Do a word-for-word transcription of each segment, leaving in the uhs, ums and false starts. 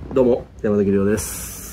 どうも山崎亮です。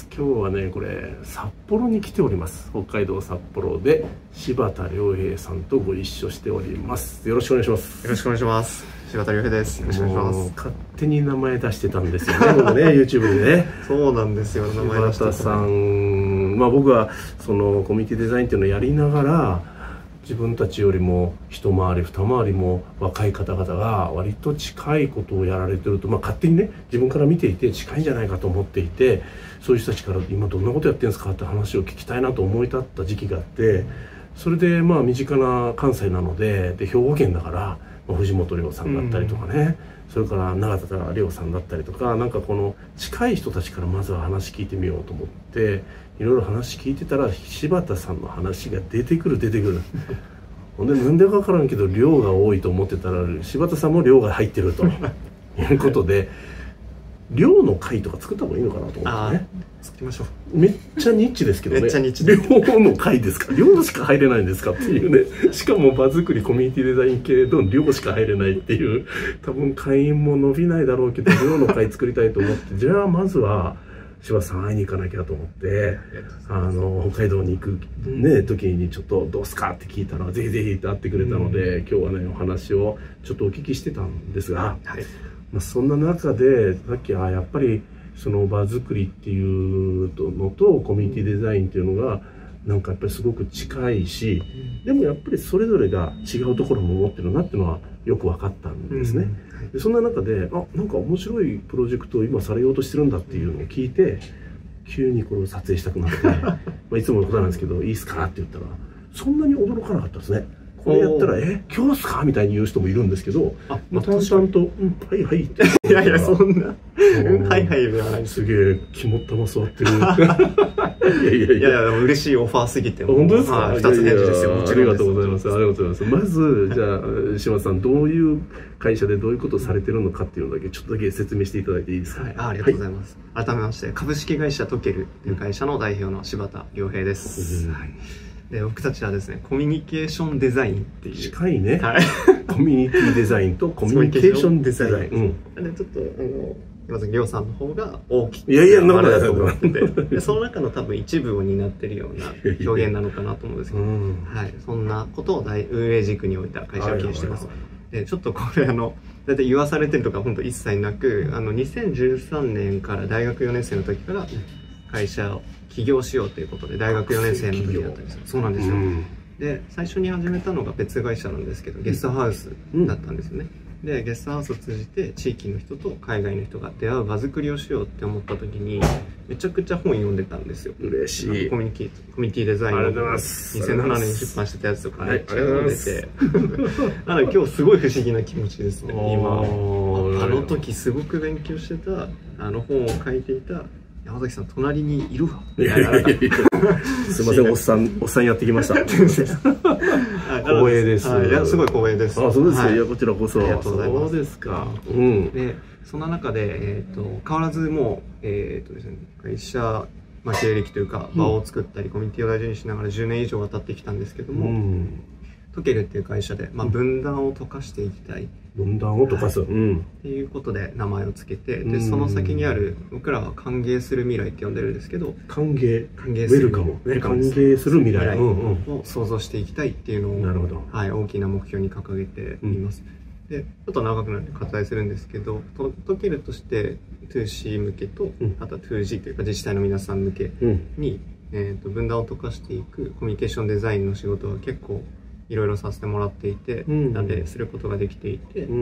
今日はねこれ札幌に来ております。北海道札幌で柴田亮平さんとご一緒しております。よろしくお願いします。 よろしくお願いします。柴田亮平です。よろしくお願いします。 勝手に名前出してたんですよね僕ねYouTube でね。 そうなんですよ、名前出してた。 柴田さん、まあ僕はそのコミュニティデザインっていうのをやりながら、自分たちよりも一回り二回りも若い方々が割と近いことをやられてると、まあ、勝手にね自分から見ていて近いんじゃないかと思っていて、そういう人たちから今どんなことやってるんですかって話を聞きたいなと思い立った時期があって、それでまあ身近な関西なので、で兵庫県だから、まあ、藤本涼さんだったりとかね、うん、それから永田亮さんだったりとか、なんかこの近い人たちからまずは話聞いてみようと思っていろいろ話聞いてたら、柴田さんの話が出てくる出てくるほんでなんでか分からんけど量が多いと思ってたら、柴田さんも量が入ってるということで量の会とか作った方がいいのかなと思ってね。 作りましょう。めっちゃニッチですけどね。 めっちゃニッチ量の会ですか、量しか入れないんですかっていうね。しかも場作りコミュニティデザイン系の量しか入れないっていう、多分会員も伸びないだろうけど量の会作りたいと思って、じゃあまずは柴田さん会いに行かなきゃと思って、あの北海道に行く、ね、時にちょっとどうすかって聞いたら、ぜひぜひって会ってくれたので、うん、今日はねお話をちょっとお聞きしてたんですが、はい、まあそんな中でさっきはやっぱりその場作りっていうのとコミュニティデザインっていうのがなんかやっぱりすごく近いし、でもやっぱりそれぞれが違うところも持ってるなっていうのはよく分かったんですね。うん、でそんな中で、あ、なんか面白いプロジェクトを今されようとしてるんだっていうのを聞いて、急にこれを撮影したくなってまあいつものことなんですけど、いいっすかって言ったら、そんなに驚かなかったですね。これやったら「え今日っすか?」みたいに言う人もいるんですけど、あ、まあ、淡々と「うんはいはい」っていやいや、そんな「うんはいはい」ではない。 すげえ肝っ玉座ってるいやいやいやいや、 嬉しいオファーすぎて。 本当ですか？ ふたつ返事ですよ。 ありがとうございます。ありがとうございます。まずじゃあ柴田さん、どういう会社でどういうことをされてるのかっていうのだけちょっとだけ説明していただいていいですか？ はい、ありがとうございます。改めまして株式会社トケルという会社の代表の柴田亮平です。はい、で僕たちはですね、コミュニケーションデザインっていう、 近いね、はい、コミュニティデザインとコミュニケーションデザイン、 うん、でちょっとあの山崎亮さんの方が大きく、 いやいや、なんだと思ってて、でその中の多分一部を担ってるような表現なのかなと思うんですけど、はい、そんなことを大運営軸に置いた会社を経営してます。でちょっとこれあの大体言わされてるとか本当一切なく、あのにせんじゅうさんねんから大学よねん生の時から会社を起業しようということで、大学よねん生の時だったんですよ。そうなんですよ。うん、で最初に始めたのが別会社なんですけど、ゲストハウスだったんですよね。うん、でゲストハウスを通じて地域の人と海外の人が出会う場作りをしようって思った時に、めちゃくちゃ本読んでたんですよ。 嬉しい。 コミュニティコミュニティデザインのにせんななねんに出版してたやつとかめっちゃ読んでて、なので今日すごい不思議な気持ちですね。今あの時すごく勉強してた、あの本を書いていた山崎さん隣にいるわ。いやいやいやいやすみません、おっさんおっさんやってきました。光栄です。 いやすごい光栄です。 あ、そうですか。いやこちらこそ。 ありがとうございます。 そうですか。 うん。でそんな中でえっと変わらずもうえっとですね、会社まあ経歴というか場を作ったりコミュニティを大事にしながらじゅうねん以上渡ってきたんですけども、トケルっていう会社でまあ分断を溶かしていきたい。 分断を溶かす、はい、うん、 っていうことで名前をつけて、でその先にある、僕らは歓迎する未来って呼んでるんですけど、 歓迎歓迎するウェルカムウェルカム歓迎する未来を想像していきたいっていうのを、 なるほど、 はい、大きな目標に掲げています。うん、でちょっと長くなって割愛するんですけど、トケルとして ツーシー 向けと、うん、あとは ツージー というか自治体の皆さん向けに、うん、えと分断を溶かしていくコミュニケーションデザインの仕事は結構いろいろさせてもらっていて、うん、なんですることができていて、うん、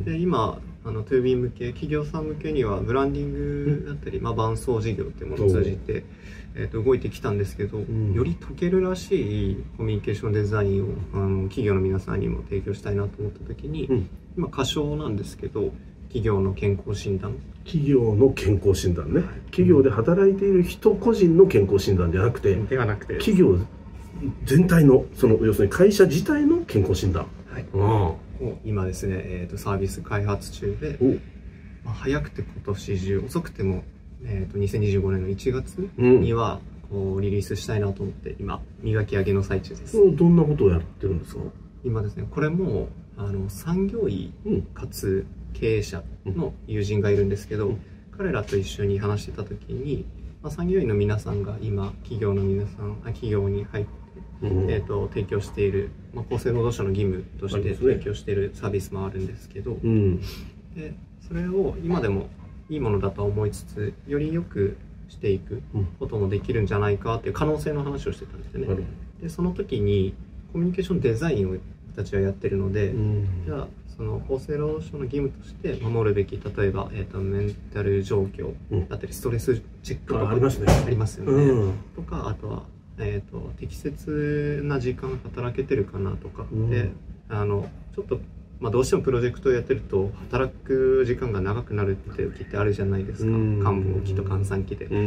で今あの ツービー 向け企業さん向けにはブランディングだったり、うん、まあ、伴走事業っていうものを通じて、えー、と動いてきたんですけど、うん、より解けるらしいコミュニケーションデザインをあの企業の皆さんにも提供したいなと思った時に、うん、今仮称なんですけど、企業の健康診断企業の健康診断ね、はい、企業で働いている人個人の健康診断じゃなくて、 ではなくて企業全体の、その要するに会社自体の健康診断、 はい、を今ですね、えー、とサービス開発中で、まあ、早くて今年中、遅くても、えー、とにせんにじゅうごねんのいちがつにはこうリリースしたいなと思って今磨き上げの最中です。 どんなことをやってるんですか？ 今ですね、これもあの産業医かつ経営者の友人がいるんですけど、 彼らと一緒に話してた時に、まあ、産業医の皆さんが今企業の皆さん企業に入って、うん、えー、と提供している、まあ、厚生労働省の義務として提供しているサービスもあるんですけど、うん、でそれを今でもいいものだと思いつつ、より良くしていくこともできるんじゃないかっていう可能性の話をしてたんですよね。うん、でその時にコミュニケーションデザインをたちはやってるので、うん、じゃあその厚生労働省の義務として守るべき、例えば、えー、とメンタル状況だったり、ストレスチェックとか、 うん、ありますね。 ありますよね。うん、とか、あとは、えー、と適切な時間働けてるかなとか、うん、であのちょっと、まあ、どうしてもプロジェクトをやってると働く時間が長くなるって時ってあるじゃないですか、うん、繁忙期と閑散期で。うん、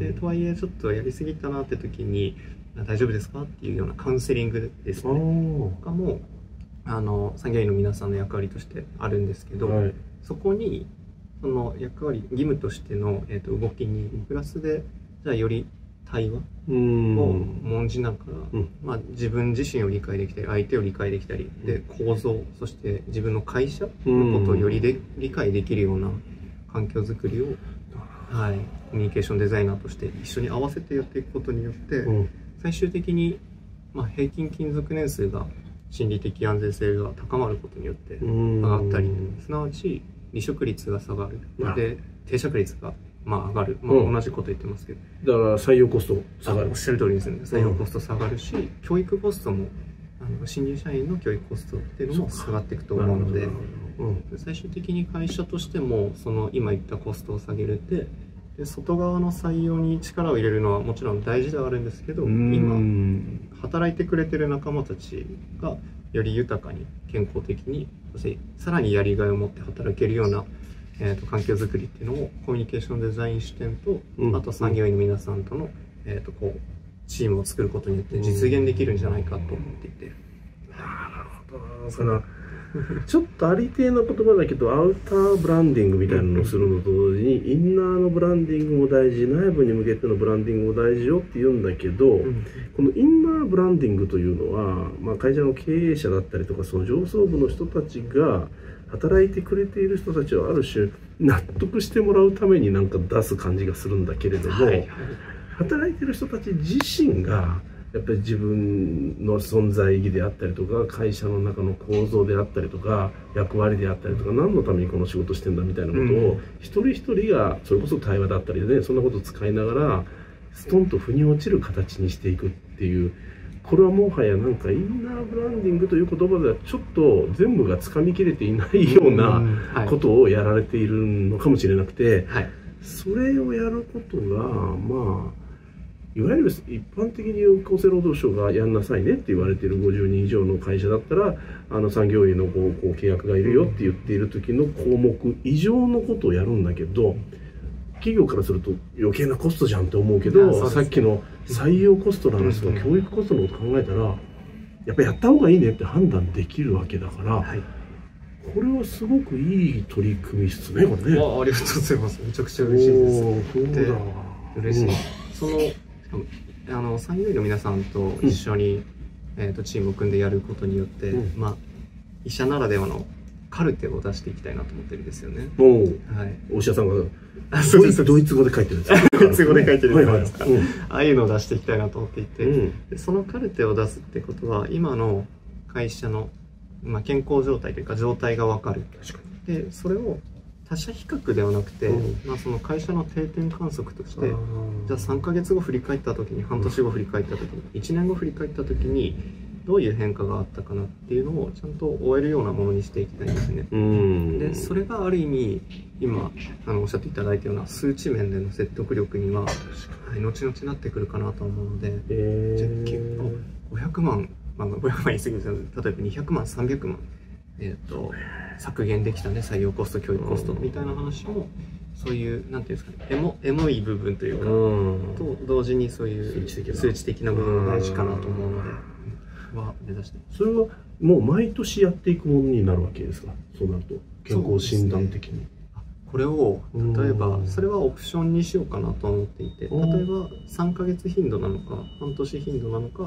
でとはいえちょっとやりすぎたなって時に大丈夫ですかっていうようなカウンセリングですねとかもあの産業医の皆さんの役割としてあるんですけど、はい、そこにその役割義務としての、えー、と動きにプラスでじゃあより対話を重んじながら、うん、まあ、自分自身を理解できたり相手を理解できたりで構造、そして自分の会社のことをよりで理解できるような環境づくりを、はい、コミュニケーションデザイナーとして一緒に合わせてやっていくことによって、うん、最終的に、まあ、平均勤続年数が心理的安全性が高まることによって上がったり、すなわち離職率が下がるで定着率がまあ上がる、まあ、同じこと言ってますけど、 うん、だから採用コスト下がる。 おっしゃる通りですね。採用コスト下がるし、うん、教育コストもあの新入社員の教育コストっていうのも下がっていくと思うので、うん、最終的に会社としてもその今言ったコストを下げれて、で外側の採用に力を入れるのはもちろん大事ではあるんですけど、今働いてくれてる仲間たちがより豊かに健康的に、そしてさらにやりがいを持って働けるような、えー、と環境づくりっていうのをコミュニケーションデザイン視点と、うん、あと産業医の皆さんとの、えー、とこうチームを作ることによって実現できるんじゃないかと思っていて、うん、 なるほど。そのちょっとありていな言葉だけど、アウターブランディングみたいなのをするのと同時にインナーのブランディングも大事、内部に向けてのブランディングも大事よって言うんだけど、うん、このインナーブランディングというのは、まあ、会社の経営者だったりとかその上層部の人たちが働いてくれている人たちをある種納得してもらうためになんか出す感じがするんだけれども、はい、働いてる人たち自身がやっぱり自分の存在意義であったりとか、会社の中の構造であったりとか、役割であったりとか、何のためにこの仕事してんだみたいなことを一人一人がそれこそ対話だったりでね、そんなことを使いながらストンと腑に落ちる形にしていくっていう、これはもはやなんかインナーブランディングという言葉ではちょっと全部がつかみきれていないようなことをやられているのかもしれなくて、それをやることがまあいわゆる一般的に厚生労働省がやんなさいねって言われているごじゅうにん以上の会社だったら、あの産業医のこうこう契約がいるよって言っている時の項目以上のことをやるんだけど、企業からすると余計なコストじゃんって思うけど、さっきの採用コストの話とか教育コストのこと考えたらやっぱやった方がいいねって判断できるわけだから、はい、これはすごくいい取り組みですね、これね。 あ、ありがとうございます。めちゃくちゃ嬉しいです。 そうだわ。 嬉しい。うん、そのあの産業医の皆さんと一緒に、うん、えー、とチームを組んでやることによって、うん、まあ、医者ならではのカルテを出していきたいなと思ってるんですよね。 お、はい、お医者さんがあそうですドイツ語で書いてるんですか？ ドイツ語で書いてるんですか？ああいうのを出していきたいなと思っていて、うん、でそのカルテを出すってことは今の会社の、まあ、健康状態というか状態が分かる。確かに。でそれを他社比較ではなくて、うん、まあ、その会社の定点観測として、じゃあさんかげつご振り返った時に、半年後振り返った時に、いちねんご振り返った時にどういう変化があったかなっていうのをちゃんと追えるようなものにしていきたいんですね。うん、でそれがある意味今あのおっしゃっていただいたような数値面での説得力には、はい、後々なってくるかなと思うので、えー、じゃあ結構ごひゃくまん、まあ、ごひゃくまん言い過ぎですけど、例えばにひゃくまんさんびゃくまん、えー、と削減できたね、採用コスト教育コストみたいな話も、そういうなんていうんですかね、エモ、エモい部分というか、うん、と同時にそういう数値的な部分が大事かなと思うので、は目指してます。 それはもう毎年やっていくものになるわけですか？そうなると健康診断的に、ね、 これを例えばそれはオプションにしようかなと思っていて、例えばさんかげつ頻度なのか半年頻度なのか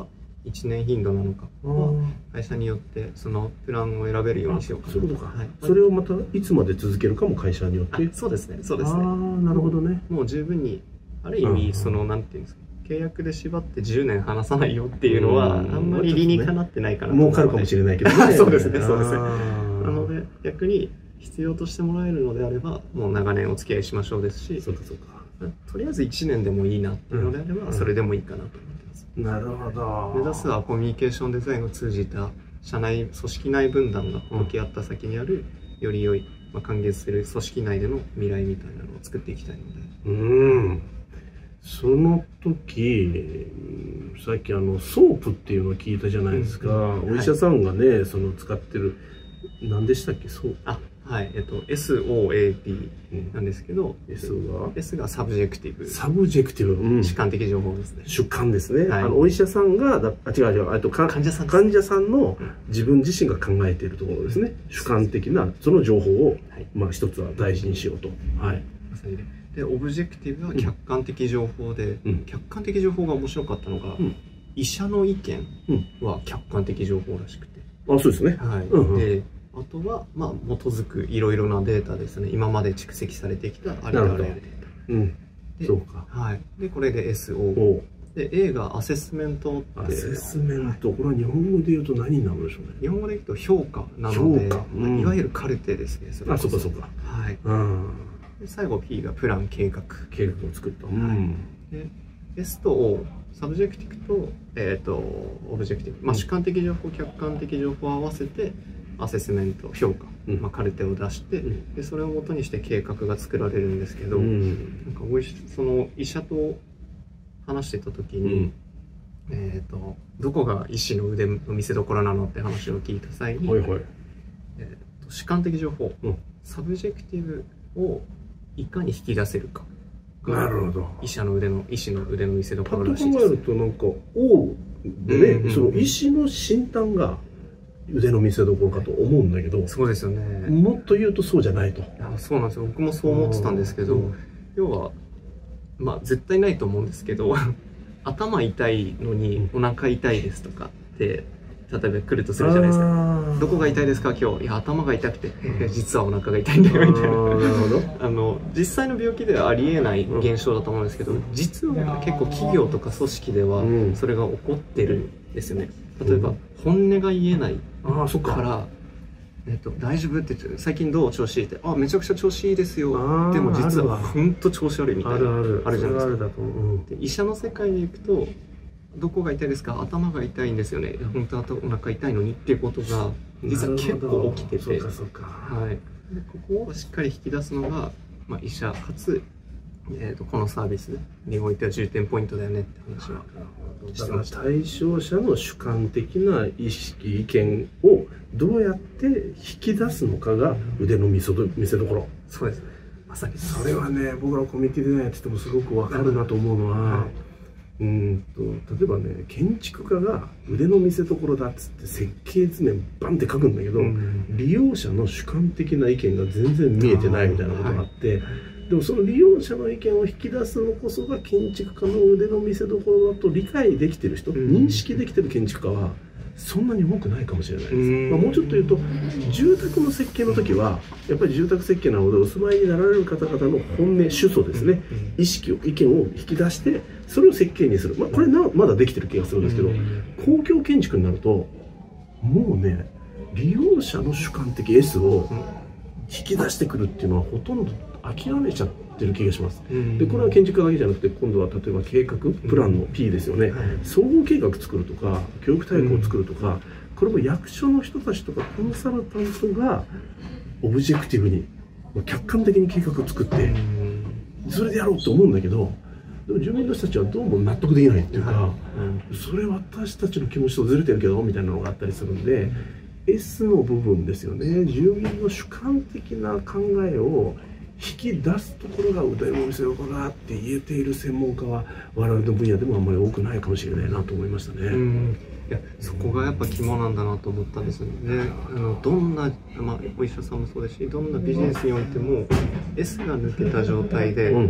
いちねん頻度なのかは会社によってそのプランを選べるようにしようかな。 そういうことか、はい、それをまたいつまで続けるかも会社によって。 そうですね、そうですね。ああ、 なるほどね。 もう十分にある意味そのなんていうんですか、契約で縛ってじゅうねん離さないよっていうのはあんまり理にかなってないかなと思うので。 儲かるかもしれないけどね。 そうですね、そうですね。なので逆に必要としてもらえるのであればもう長年お付き合いしましょうですし、 そうかそうか、 とりあえずいちねんでもいいなっていうのであればそれでもいいかなと思ってます。 なるほど。 目指すはコミュニケーションデザインを通じた社内組織内分断が向き合った先にあるより良い、まあ、歓迎する組織内での未来みたいなのを作っていきたいので。 うん、その時さっきあのソープっていうのを聞いたじゃないですか、うんうん、お医者さんがね、はい、その使ってる何でしたっけ、ソープ。 あ、はい、えっと エスオーエーピー なんですけど、 うん、S が S がサブジェクティブ。 サブジェクティブ、 うん、主観的情報ですね。 主観ですね。 はい、 あのお医者さんがだあ違う違うあと患者さん患者さんの自分自身が考えているところですね。うん、主観的なその情報を、はい、まあ一つは大事にしようと。はい。 でオブジェクティブは客観的情報で、うん、客観的情報が面白かったのが、うん、医者の意見は客観的情報らしくて。 あ、そうですね。 はい。うんうん、であとは、まあ、基づくいろいろなデータですね。今まで蓄積されてきたありとあらゆるデータ。 うん。そうか。 はい。で、これで エスオー。で、A がアセスメントって。 アセスメント。これは日本語で言うと何になるんでしょうね。 日本語で言うと評価なので、うん、いわゆるカルテですね。 それあ、そうかそうか。 はい。うん。で、最後 P がプラン、計画。 計画を作った。うん。で、S と O。サブジェクティブと、えっと、オブジェクティブ。まあ、主観的情報、客観的情報を合わせて、アセスメント、評価、うん、まあ、カルテを出して、うん、でそれをもとにして計画が作られるんですけど、うん、なんかおいしその医者と話してた時に、うん、えーとどこが医師の腕の見せ所なのって話を聞いた際に、はいはい、えーと主観的情報、うん、サブジェクティブをいかに引き出せるか。 なるほど。 医者の腕の医師の腕の見せ所らしいです。パッと考えるとなんか王でね、うんうん、その医師の診断が腕の見せ所かと思うんだけど、 そうですよね。 もっと言うとそうじゃないと。 あ、そうなんですよ。僕もそう思ってたんですけど、うん、要はまあ絶対ないと思うんですけど頭痛いのにお腹痛いですとかって例えば来るとするじゃないですか。どこが痛いですか今日。いや頭が痛くて、うん、実はお腹が痛いんだよみたいな。なるほど。あの実際の病気ではありえない現象だと思うんですけど、うん、実は結構企業とか組織ではそれが起こってるんですよね。例えば本音が言えないから、えっと、大丈夫って言って最近どう調子いいって、あ、めちゃくちゃ調子いいですよ。でも実は本当調子悪いみたいな。あるある。あるじゃないですか。で医者の世界でいくと、どこが痛いですか？頭が痛いんですよね。本当はお腹痛いのにっていうことが実は結構起きてて、はい。でここをしっかり引き出すのが、まあ、医者かつ、えー、とこのサービスにおいては重点ポイントだよねって話はしてました。 対象者の主観的な意識意見をどうやって引き出すのかが腕の見せど見せ所。 そうですね。まさにそれはね、僕らコミュニティデザインやっててもすごくわかるなと思うのは、はい、うんと例えばね、建築家が腕の見せ所だっつって設計図面バンって書くんだけど、うん、利用者の主観的な意見が全然見えてないみたいなことがあって、はい、でもその利用者の意見を引き出すのこそが建築家の腕の見せ所だと理解できてる人、うん、認識できてる建築家はそんなに多くないかもしれないです。まあ、もうちょっと言うと、住宅の設計の時はやっぱり住宅設計なのでお住まいになられる方々の本音主訴ですね、意識を意見を引き出してそれを設計にする、まあ、これなまだできてる気がするんですけど、公共建築になるともうね、利用者の主観的 エス を引き出してくるっていうのはほとんど諦めちゃってる気がします。でこれは建築家だけじゃなくて、今度は例えば計画プランの P ですよね、総合計画作るとか教育大綱を作るとか、これも役所の人たちとかコンサルタントがオブジェクティブに客観的に計画を作ってそれでやろうと思うんだけど、でも住民の人たちはどうも納得できないっていうか、それ私たちの気持ちとずれてるけどみたいなのがあったりするんで、 S の部分ですよね。住民の主観的な考えを引き出すところが腕の見せ所だって言えている専門家は我々の分野でもあんまり多くないかもしれないなと思いましたね。うん、 いやそこがやっぱ肝なんだなと思ったんですよね。あのどんな、まあ、お医者さんもそうですし、どんなビジネスにおいても エス が抜けた状態で、うん、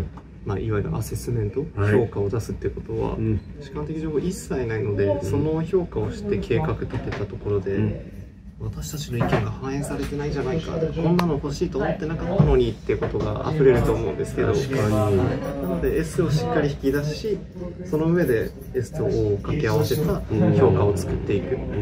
まあ、いわゆるアセスメント、 はい、 評価を出すってことは、うん、主観的情報一切ないので、うん、その評価をして計画立てたところで、うん、私たちの意見が反映されてないじゃないか、こんなの欲しいと思ってなかったのにっていうことが溢れると思うんですけど、なので エス をしっかり引き出し、その上で エス と O を掛け合わせた評価を作っていく、うん、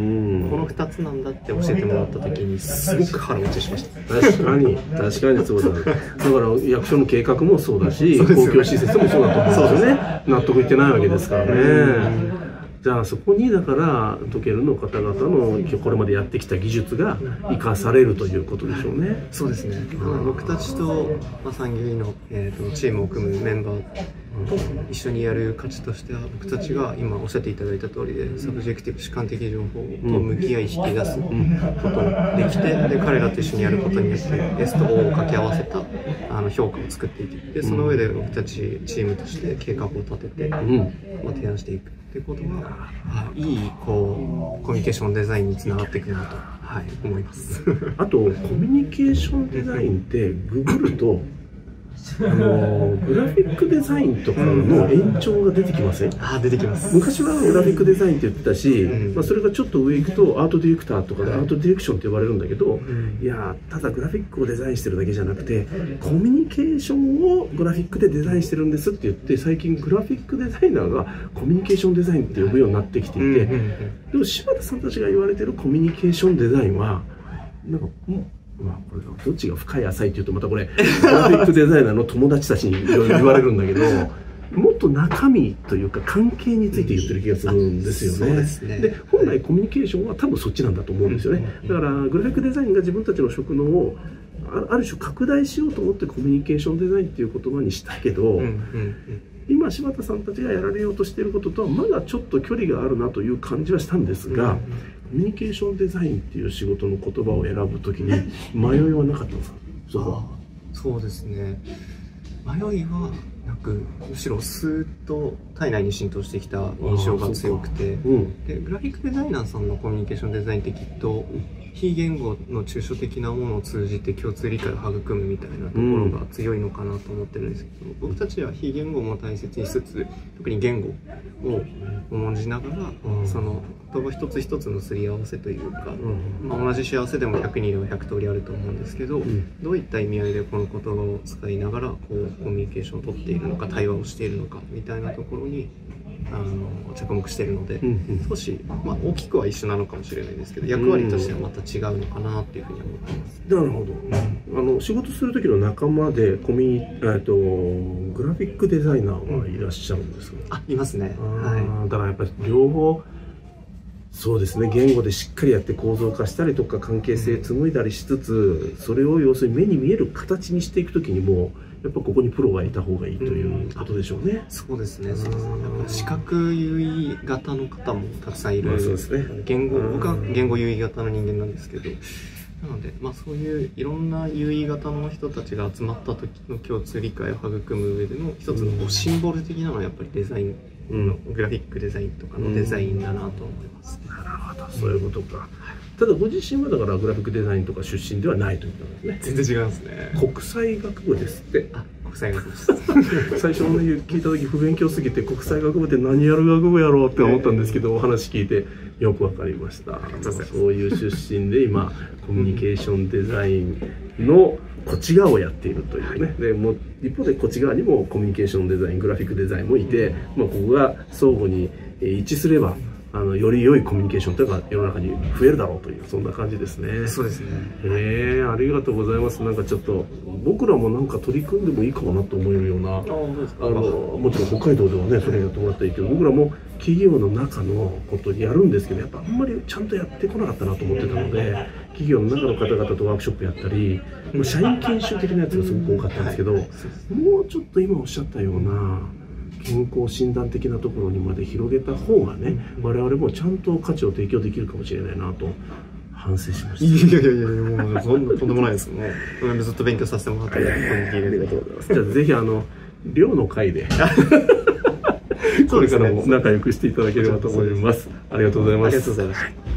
このふたつなんだって教えてもらった時にすごく腹落ちしました。 確かに確かにそうだ、ね、だから役所の計画もそうだし、公共施設もそうだと思うんですよね。納得いってないわけですからね。じゃあそこにだからトケルの方々のこれまでやってきた技術が生かされるということでしょうね。 そうですね。僕たちと、まあ、産業医の、えー、とチームを組むメンバーと一緒にやる価値としては、僕たちが今おっしゃっていただいた通りで、サブジェクティブ主観的情報と向き合い引き出すことができて、で彼らと一緒にやることによって エス と O を掛け合わせたあの評価を作っていく。でその上で僕たちチームとして計画を立てて、まあ、提案していくってことが、いいこうコミュニケーションデザインにつながっていくなと、はい、思いますあとコミュニケーションデザインってググるとあのグラフィックデザインとかの延長が出てきません？ あ、出てきます。 昔はグラフィックデザインって言ってたし、うん、まあ、それがちょっと上行くとアートディレクターとかでアートディレクションって呼ばれるんだけど、うん、いやただグラフィックをデザインしてるだけじゃなくてコミュニケーションをグラフィックでデザインしてるんですって言って、最近グラフィックデザイナーがコミュニケーションデザインって呼ぶようになってきていて、でも柴田さんたちが言われてるコミュニケーションデザインはなんかもうまあ、これどっちが深い浅いっていうとまたこれグラフィックデザイナーの友達たちにいろいろ言われるんだけどもっと中身というか関係について言ってる気がするんですよね。で本来コミュニケーションは多分そっちなんだと思うんですよね。だからグラフィックデザインが自分たちの職能をある種拡大しようと思ってコミュニケーションデザインっていう言葉にしたけど、今柴田さんたちがやられようとしていることとはまだちょっと距離があるなという感じはしたんですが、コミュニケーションデザインっていう仕事の言葉を選ぶときに迷いはなかったんですか？そこは。 そうですね、迷いはなく、むしろスーッと体内に浸透してきた印象が強くて、うん、でグラフィックデザイナーさんのコミュニケーションデザインってきっと非言語の抽象的なものを通じて共通理解を育むみたいなところが強いのかなと思ってるんですけど、うん、僕たちは非言語も大切にしつつ、特に言語を重んじながら、うん、その言葉一つ一つのすり合わせというか、うん、まあ、同じ幸せでもひゃくにいればひゃくとおりあると思うんですけど、うん、どういった意味合いでこの言葉を使いながらこうコミュニケーションを取っているのか、対話をしているのかみたいなところにあの着目しているので、うんうん、少し、まあ、大きくは一緒なのかもしれないですけど、役割としてはまた違うのかなっていうふうに思ってます。 なるほど。あの仕事する時の仲間でコミュニとグラフィックデザイナーはいらっしゃるんですか？ あ、いますね。 はい、だからやっぱり両方そうですね、言語でしっかりやって構造化したりとか関係性紡いだりしつつ、それを要するに目に見える形にしていく時にもやっぱここにプロがいた方がいいということでしょうね。うん、 そうですね。そうですね。やっぱ視覚優位型の方もたくさんいる。まあ、そうですね。言語、僕は言語優位型の人間なんですけど、なので、まあ、そういういろんな優位型の人たちが集まった時の共通理解を育む上での一つのこうシンボル的なのはやっぱりデザインの、うん、グラフィックデザインとかのデザインだなと思います。 なるほど、そういうことか。ただご自身はだからグラフィックデザインとか出身ではないということですね。 全然違いますね。 国際学部ですって。 あ、国際学部です。 最初のね聞いた時不勉強すぎて国際学部って何やる学部やろうって思ったんですけど、お話聞いてよくわかりました。そういう出身で今コミュニケーションデザインのこっち側をやっているというね、はい、でもう一方でこっち側にもコミュニケーションデザイン、グラフィックデザインもいて、まあ、ここが相互に一致すればあのより良いコミュニケーションというのが世の中に増えるだろうという、そんな感じですね。 そうですね。 ええ、ありがとうございます。なんかちょっと僕らもなんか取り組んでもいいかもなと思えるような、あのもちろん北海道ではねそれやってもらったらいいけど、僕らも企業の中のことやるんですけど、やっぱあんまりちゃんとやってこなかったなと思ってたので、企業の中の方々とワークショップやったり、社員研修的なやつがすごく多かったんですけど、もうちょっと今おっしゃったような健康診断的なところにまで広げた方がね、我々もちゃんと価値を提供できるかもしれないなと反省しました。 いやいやいやいや、もうそんなとんでもないですもんね。ずっと勉強させてもらって、 ありがとうございます。じゃあぜひあの寮の会でこれからも仲良くしていただければと思います。ありがとうございます。 ありがとうございました。